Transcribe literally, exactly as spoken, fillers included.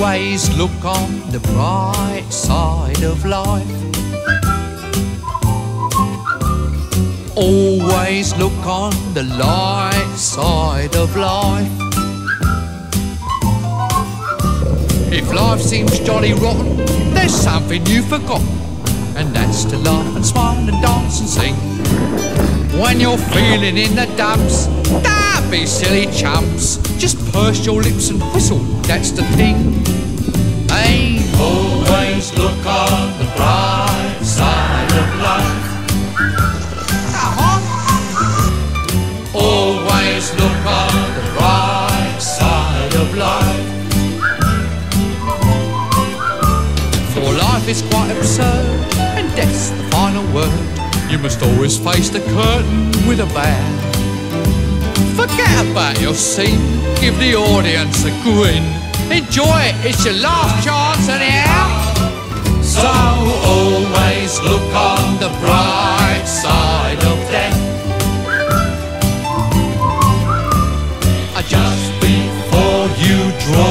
Always look on the bright side of life. Always look on the light side of life. If life seems jolly rotten, there's something you've forgotten, and that's to laugh and smile and dance and sing. When you're feeling in the dumps, don't be silly chumps. Just purse your lips and whistle, that's the thing. Hey, always look on the bright side of life. Uh-huh. Always look on the bright side of life. For life is quite absurd, and death's the final word. You must always face the curtain with a bow. Forget about your scene, give the audience a grin. Enjoy it, it's your last chance anyhow. So always look on the bright side of death. Just before you draw